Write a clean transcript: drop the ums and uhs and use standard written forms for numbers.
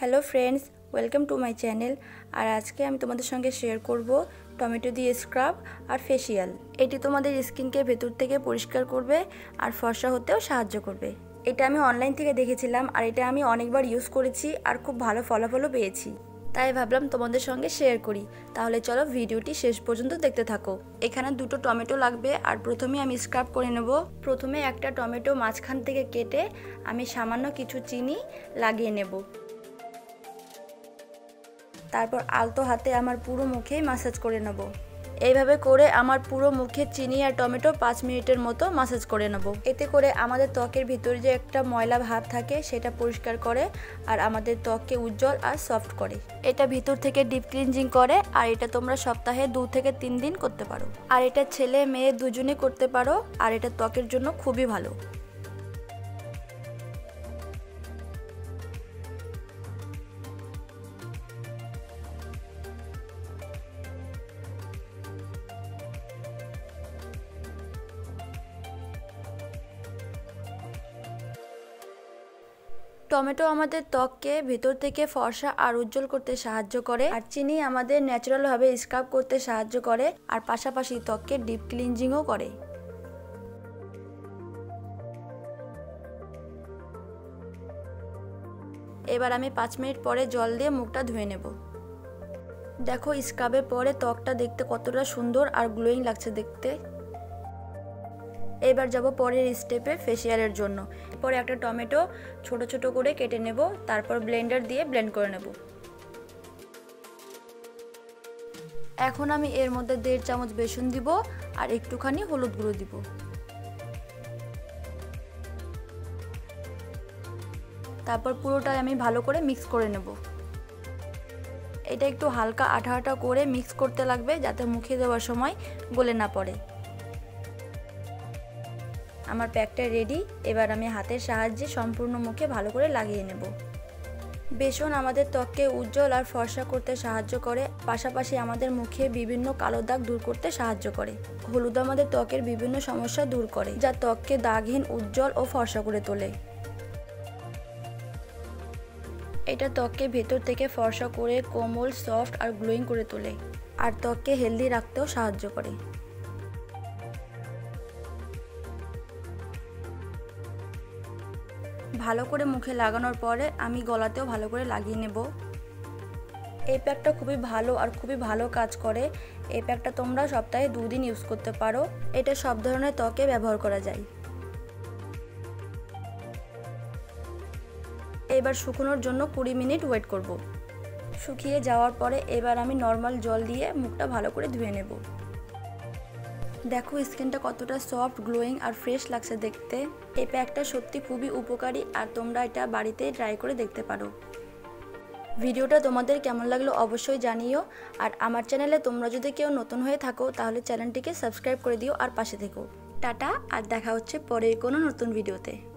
Hello friends, welcome to my channel. और आज के आमी तोमादेर संगे शेयर करब टमेटो दिए स्क्रब और फेशियल। एटी तोमादेर स्किन के भेतर थेके परिष्कार करबे और फर्सा होतेও साहाज्य करबे। এটা আমি অনলাইন থেকে দেখেছিলাম আর এটা আমি অনেকবার ইউজ করেছি আর খুব ভালো ফলাফলও পেয়েছি, তাই ভাবলাম তোমাদের সঙ্গে শেয়ার করি। তাহলে চলো ভিডিওটি শেষ পর্যন্ত দেখতে থাকো। এখানে দুটো টমেটো লাগবে আর প্রথমে আমি স্ক্রাব করে নেব। প্রথমে একটা টমেটো মাঝখান থেকে কেটে আমি সামান্য কিছু চিনি লাগিয়ে নেব। তারপর আলতো হাতে আমার পুরো মুখেই ম্যাসাজ করে নেব। এইভাবে করে আমার পুরো মুখে চিনি আর টমেটো 5 মিনিটের মতো ম্যাসাজ করে নেব। এতে করে আমাদের ত্বকের ভিতরে যে একটা ময়লা ভাব থাকে সেটা পরিষ্কার করে আর আমাদের ত্বককে উজ্জ্বল আর সফট করে। এটা ভিতর থেকে ডিপ ক্লিনজিং করে আর এটা তোমরা সপ্তাহে 2 থেকে 3 দিন করতে পারো। আর এটা ছেলে মেয়ে দুজনেই করতে পারো আর এটা ত্বকের জন্য খুবই ভালো। টমেটো আমাদের ত্বককে ভেতর থেকে ফর্সা আর উজ্জ্বল করতে সাহায্য করে আর চিনি আমাদের ন্যাচারাল ভাবে স্ক্রাব করতে সাহায্য করে আর পাশাপাশি ত্বককে ডিপ ক্লিনজিংও করে। এবার আমি 5 মিনিট পরে জল দিয়ে মুখটা ধুয়ে নেব। দেখো স্ক্রাবের পরে ত্বকটা দেখতে কতটা সুন্দর আর গ্লোয়িং লাগছে দেখতে। এবার যাব পরের স্টেপে ফেসিয়ালের জন্য। পরে একটা টমেটো ছোট ছোট করে কেটে নেব, তারপর ব্লেন্ডার দিয়ে ব্লেন্ড করে নেব। এখন আমি এর মধ্যে 1.5 চামচ বেসন দিব আর একটুখানি হলুদ গুঁড়ো দিব। তারপর পুরোটাই আমি ভালো করে মিক্স করে নেব। এটা একটু হালকা আঠা আঠা করে মিক্স করতে লাগবে যাতে মুখে দেওয়ার সময় গলে না পড়ে। আমার প্যাকটা রেডি। এবার আমি হাতের সাহায্যে সম্পূর্ণ মুখে ভালো করে লাগিয়ে নেব। বেসন আমাদের ত্বককে উজ্জ্বল আর ফর্সা করতে সাহায্য করে, পাশাপাশি আমাদের মুখে বিভিন্ন কালো দাগ দূর করতে সাহায্য করে। হলুদ আমাদের ত্বকের বিভিন্ন সমস্যা দূর করে, যা ত্বককে দাগহীন, উজ্জ্বল ও ফর্সা করে তোলে। এটা ত্বককে ভেতর থেকে ফর্সা করে কোমল, সফট আর গ্লোয়িং করে তোলে আর ত্বককে হেলদি রাখতেও সাহায্য করে। ভালো করে মুখে লাগানোর পরে আমি গলাতেও ভালো করে লাগিয়ে নেব। এই প্যাকটা খুবই ভালো আর খুবই ভালো কাজ করে। এই প্যাকটা তোমরা সপ্তাহে 2 দিন ইউজ করতে পারো। এটা সব ধরনের ত্বকে ব্যবহার করা যায়। এবার শুকানোর জন্য 20 মিনিট ওয়েট করব। শুকিয়ে যাওয়ার পরে এবার আমি নর্মাল জল দিয়ে মুখটা ভালো করে ধুয়ে নেব। দেখো স্কিনটা কতটা সফট, গ্লোয়িং আর ফ্রেশ লাগছে দেখতে। এই প্যাকটা সত্যি খুবই উপকারী আর তোমরা এটা বাড়িতে ট্রাই করে দেখতে পারো। ভিডিওটা তোমাদের কেমন লাগলো অবশ্যই জানিও। আর আমার চ্যানেলে তোমরা যদি কেউ নতুন হয়ে থাকো তাহলে চ্যানেলটিকে সাবস্ক্রাইব করে দিও আর পাশে থেকো। টাটা, আর দেখা হচ্ছে পরের কোনো নতুন ভিডিওতে।